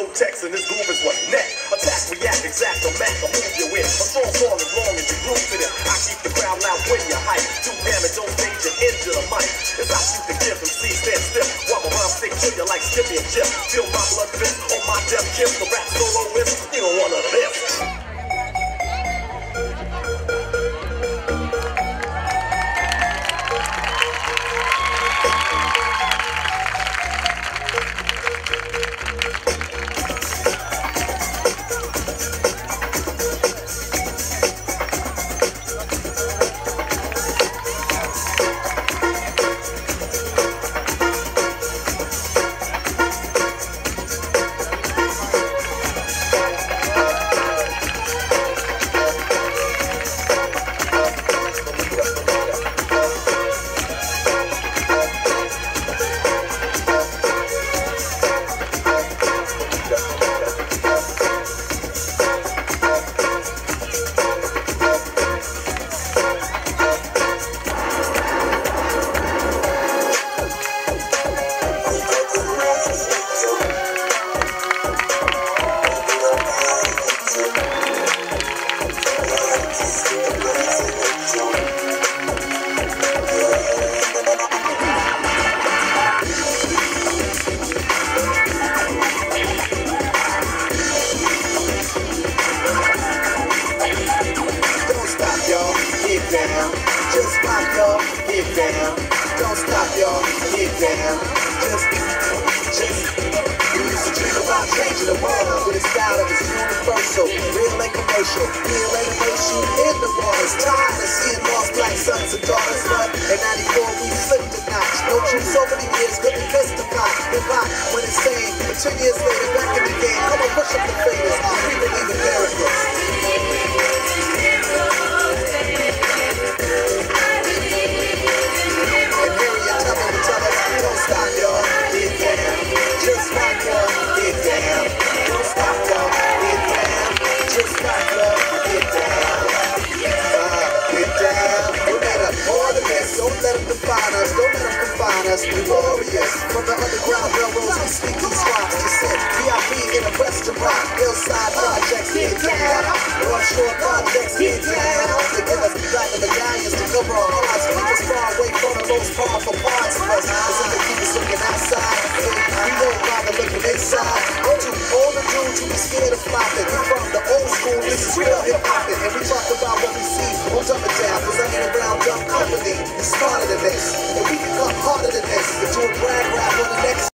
text and this groove is what's next. Attack, react, exact, the Mac, I'll move you in. A strong song as long as you groove to it. I keep the crowd loud when you hype. Too damage on stage and into the mic. As I shoot the gift from C, stand still. While my rhymes stick to you like Skippy and Jim. Feel my blood fist on my death kiss. The rap soloist, you don't want none of this. Smarter than this, and we can come harder than this. Into a brag rap on the next